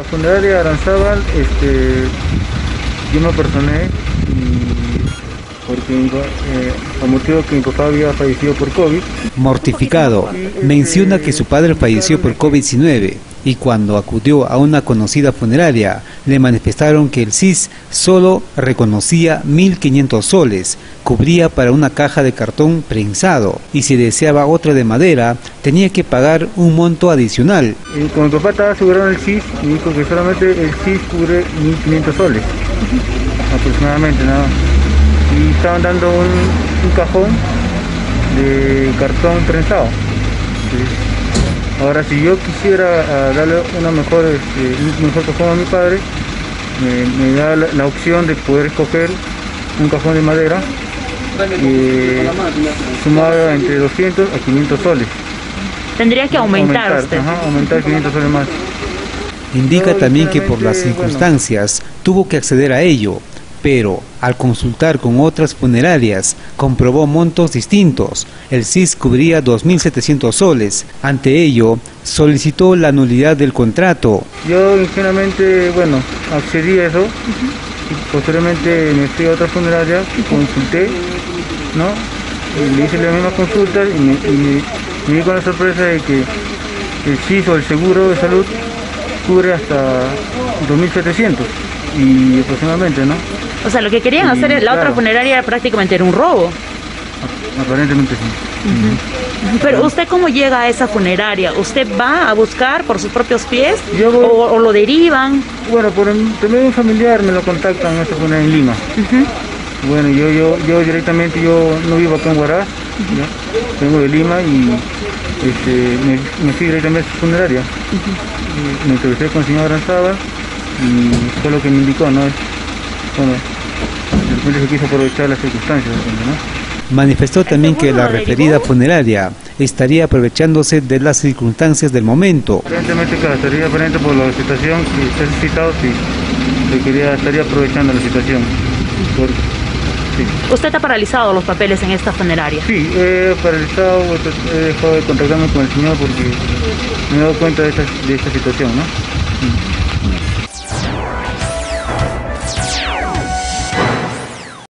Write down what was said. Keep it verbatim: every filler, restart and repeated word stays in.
La funeraria Aranzábal, este, yo me personé porque eh, a motivo que mi papá había fallecido por COVID. Mortificado, menciona que su padre falleció por COVID diecinueve y cuando acudió a una conocida funeraria le manifestaron que el C I S solo reconocía mil quinientos soles, cubría para una caja de cartón prensado y si deseaba otra de madera tenía que pagar un monto adicional. Y como mi papá estaba asegurado en el C I S, me dijo que solamente el C I S cubre mil quinientos soles, aproximadamente, nada. Y estaban dando un, un cajón de cartón prensado. Ahora, si yo quisiera uh, darle una mejor, este, un mejor cajón a mi padre, me, me da la, la opción de poder escoger un cajón de madera eh, sumado entre doscientos a quinientos soles. Tendría que aumentar, aumentar usted. Ajá, aumentar quinientos soles más. Indica también que por las circunstancias bueno, tuvo que acceder a ello, pero al consultar con otras funerarias comprobó montos distintos. El C I S cubría dos mil setecientos soles. Ante ello, solicitó la nulidad del contrato. Yo ingenuamente, bueno, accedí a eso. Uh-huh. Y posteriormente me fui a otra funeraria y consulté, ¿no? Y le hice la misma consulta y me, y me, me di con la sorpresa de que el C I S o el seguro de salud cubre hasta dos mil setecientos y aproximadamente, ¿no? O sea, lo que querían sí, hacer en la claro. otra funeraria era prácticamente era un robo. Aparentemente sí. Uh-huh. Pero ¿usted cómo llega a esa funeraria? ¿Usted va a buscar por sus propios pies Yo voy, o, o lo derivan? Bueno, por también un familiar me lo contactan en esta funeraria en Lima. Uh-huh. Bueno, yo, yo, yo directamente, yo no vivo acá en Huaraz, uh-huh. vengo de Lima y este, me, me fui directamente a esa funeraria. Uh-huh. Me entrevisté con el señor Aranzábal y fue lo que me indicó, ¿no? Bueno, de repente se quiso aprovechar las circunstancias, ¿no? Manifestó también que la referida funeraria estaría aprovechándose de las circunstancias del momento. Evidentemente, claro, estaría aparente por la situación que se ha citado, sí, se quería, estaría aprovechando la situación. Por, sí. ¿Usted ha paralizado los papeles en esta funeraria? Sí, he paralizado, he dejado de contactarme con el señor porque me he dado cuenta de esta, de esta situación, ¿no?